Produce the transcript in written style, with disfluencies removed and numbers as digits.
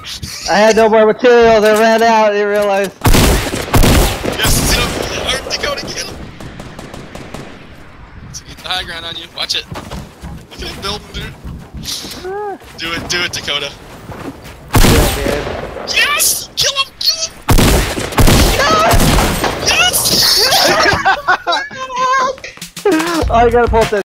I had no more materials. I ran out. I didn't realize. Yes, Alright, Dakota, get him. So get the high ground on you. Watch it. Look at him building, dude. Do it, Dakota. Yes! Kill him! Kill him! Yes! Yes! Oh, you gotta pull up that.